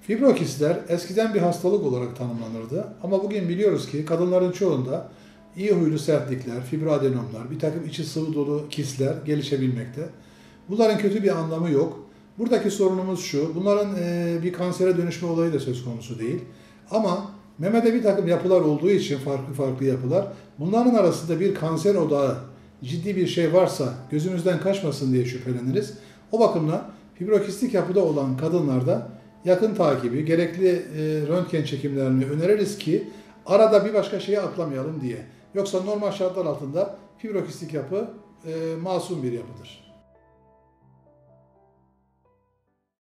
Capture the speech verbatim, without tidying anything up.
Fibrokistler eskiden bir hastalık olarak tanımlanırdı ama bugün biliyoruz ki kadınların çoğunda iyi huylu sertlikler, fibroadenomlar, bir takım içi sıvı dolu kistler gelişebilmekte. Bunların kötü bir anlamı yok. Buradaki sorunumuz şu, bunların e, bir kansere dönüşme olayı da söz konusu değil. Ama memede bir takım yapılar olduğu için farklı farklı yapılar, bunların arasında bir kanser odağı, ciddi bir şey varsa gözümüzden kaçmasın diye şüpheleniriz. O bakımdan fibrokistik yapıda olan kadınlarda yakın takibi, gerekli e, röntgen çekimlerini öneririz ki arada bir başka şeye atlamayalım diye. Yoksa normal şartlar altında fibrokistik yapı e, masum bir yapıdır.